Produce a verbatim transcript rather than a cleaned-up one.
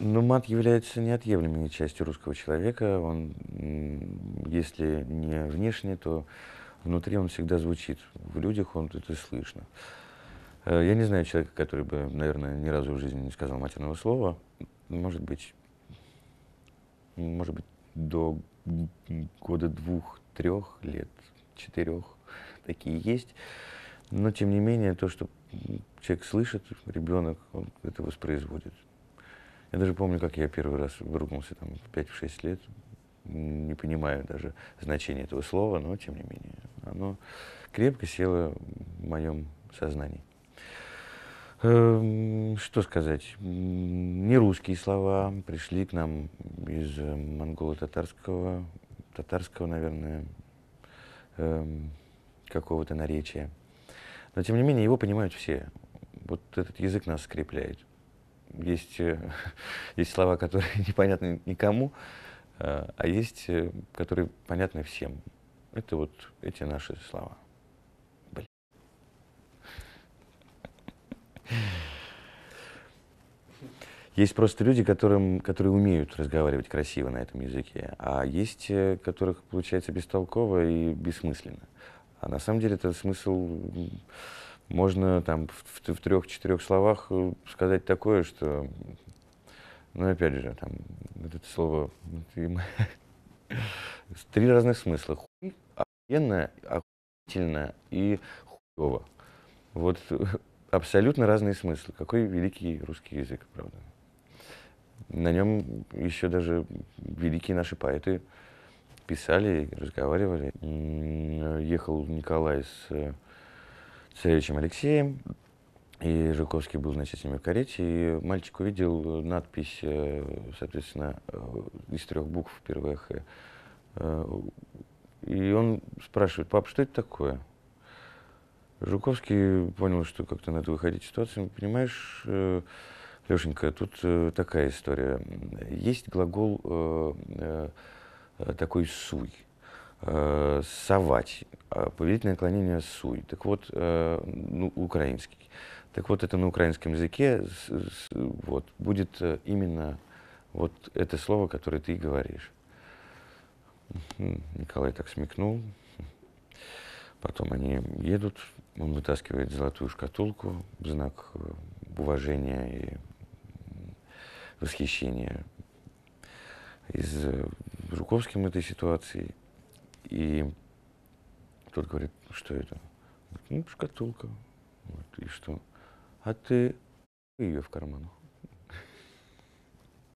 Ну, мат является неотъемлемой частью русского человека. Он, если не внешне, то внутри он всегда звучит. В людях он это слышно. Я не знаю человека, который бы, наверное, ни разу в жизни не сказал матерного слова. Может быть, может быть, до года двух-трех лет, четырех такие есть. Но, тем не менее, то, что человек слышит, ребенок, он это воспроизводит. Я даже помню, как я первый раз выругался там, в пять-шесть лет. Не понимаю даже значения этого слова, но, тем не менее, оно крепко село в моем сознании. Что сказать? Нерусские слова пришли к нам из монголо-татарского, татарского, наверное, какого-то наречия. Но, тем не менее, его понимают все. Вот этот язык нас скрепляет. Есть, есть слова, которые непонятны никому, а есть, которые понятны всем. Это вот эти наши слова. Блин. Есть просто люди, которым, которые умеют разговаривать красиво на этом языке, а есть, которых получается бестолково и бессмысленно. А на самом деле это смысл можно там в, в трех-четырех словах сказать такое, что, ну опять же, там это слово, три разных смысла: хуй, охуенно, охуительно и хуёво. Вот абсолютно разные смыслы. Какой великий русский язык, правда. На нем еще даже великие наши поэты писали, разговаривали. Ехал Николай с царевичем Алексеем, и Жуковский был, значит, с ними в карете, и мальчик увидел надпись, соответственно, из трех букв, первое «Х». И он спрашивает: пап, что это такое? Жуковский понял, что как-то надо выходить из ситуации. Понимаешь, Лешенька, тут такая история. Есть глагол э, э, такой «суй», э, «совать», повелительное наклонение «суй». Так вот, э, ну, украинский. Так вот, это на украинском языке с, с, вот, будет именно вот это слово, которое ты говоришь. Николай так смекнул. Потом они едут, он вытаскивает золотую шкатулку в знак уважения и восхищения из Жуковским этой ситуации. И тот говорит: что это? Ну, шкатулка. Вот, и что? А ты ее в карман.